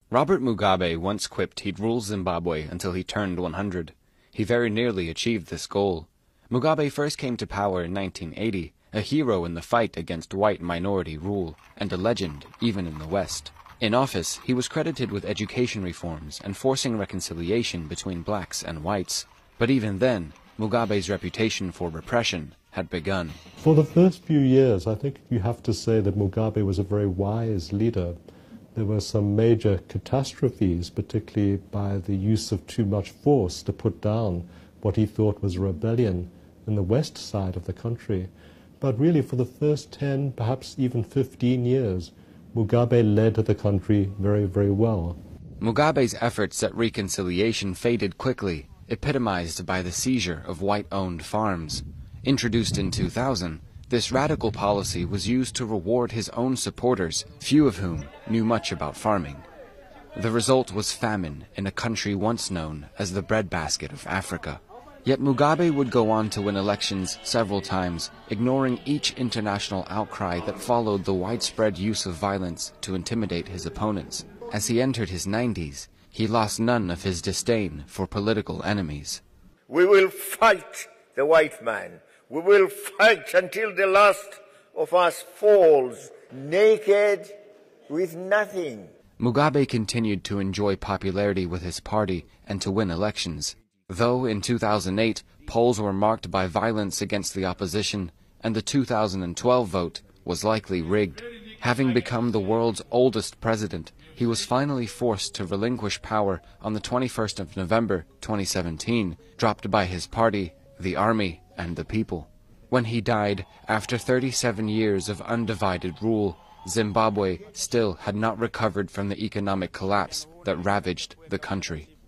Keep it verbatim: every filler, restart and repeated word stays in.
Robert Mugabe once quipped he'd rule Zimbabwe until he turned one hundred. He very nearly achieved this goal. Mugabe first came to power in nineteen eighty, a hero in the fight against white minority rule, and a legend even in the West. In office, he was credited with education reforms and forcing reconciliation between blacks and whites. But even then, Mugabe's reputation for repression had begun. For the first few years, I think you have to say that Mugabe was a very wise leader. There were some major catastrophes, particularly by the use of too much force to put down what he thought was rebellion in the west side of the country. But really, for the first ten, perhaps even fifteen years, Mugabe led the country very, very well. Mugabe's efforts at reconciliation faded quickly, epitomized by the seizure of white-owned farms. Introduced in two thousand, this radical policy was used to reward his own supporters, few of whom knew much about farming. The result was famine in a country once known as the breadbasket of Africa. Yet Mugabe would go on to win elections several times, ignoring each international outcry that followed the widespread use of violence to intimidate his opponents. As he entered his nineties, he lost none of his disdain for political enemies. We will fight the white man. We will fight until the last of us falls, naked, with nothing. Mugabe continued to enjoy popularity with his party and to win elections. Though in two thousand eight, polls were marked by violence against the opposition, and the two thousand twelve vote was likely rigged. Having become the world's oldest president, he was finally forced to relinquish power on the twenty-first of November twenty seventeen, dropped by his party, the army, and the people. When he died, after thirty-seven years of undivided rule, Zimbabwe still had not recovered from the economic collapse that ravaged the country.